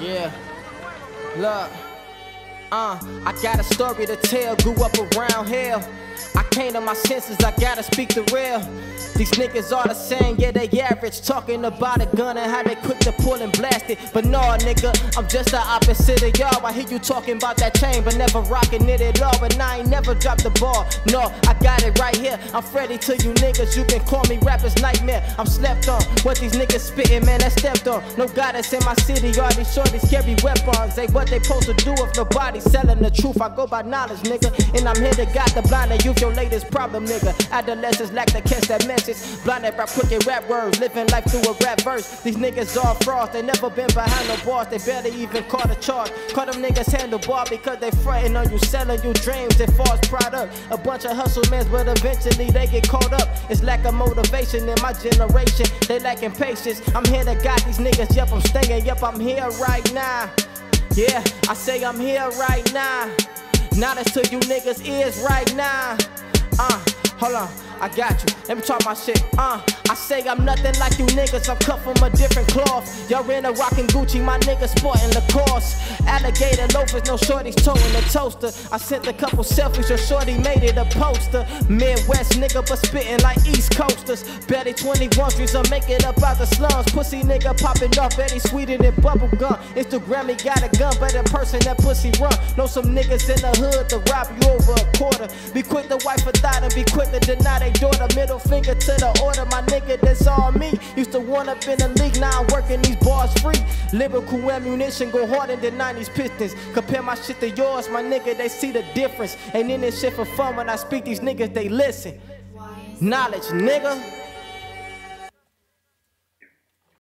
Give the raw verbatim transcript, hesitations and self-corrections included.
Yeah, look, uh, I got a story to tell, grew up around hell. I came to my senses, I gotta speak the real. These niggas are the same, yeah, they average. Talking about a gun and how they quick to pull and blast it. But no, nigga, I'm just the opposite of y'all. I hear you talking about that chain, but never rocking it at all. But I ain't never dropped the ball. No, I got it right here. I'm Freddy to you niggas. You can call me rapper's nightmare. I'm slept on. What these niggas spitting, man, that's stepped on. No guidance in my city. All these shorties carry weapons. They what they supposed to do if nobody's selling the truth. I go by knowledge, nigga. And I'm here to guide the blind and youth, your latest problem, nigga. Adolescents lack to catch that message. Blinded by crooked rap words, living life through a rap verse. These niggas all frauds, they never been behind no bars. They barely even caught a charge. Caught them niggas handlebar because they frontin' on you, selling you dreams and false product. A bunch of hustle men, but eventually they get caught up. It's lack of motivation in my generation. They lacking patience. I'm here to guide these niggas. Yep, I'm staying. Yep, I'm here right now. Yeah, I say I'm here right now. Knowledge to you niggas is right now. Uh, hold on. I got you, let me talk my shit, uh I say I'm nothing like you niggas, I'm cut from a different cloth. Y'all in a rockin' Gucci, my niggas sporting Lacoste. Alligator loafers, no shorties toting the toaster. I sent a couple selfies, your shorty made it a poster. Midwest nigga, but spittin' like East Coasters. Betty twenty-one streets, I'll make it up out the slums. Pussy nigga popping off, Betty sweeter than bubble gum. Instagram, he got a gun, but in person that pussy run. Know some niggas in the hood to rob you over a quarter. Be quick to wipe a thought and be quick to deny they daughter. Middle finger to the order, my nigga, that's all me. Used to one up in the league, now I'm working these bars free. Lyrical ammunition go harder than nineties Pistons. Compare my shit to yours, my nigga, they see the difference. Ain't in this shit for fun, when I speak these niggas, they listen. Knowledge, nigga.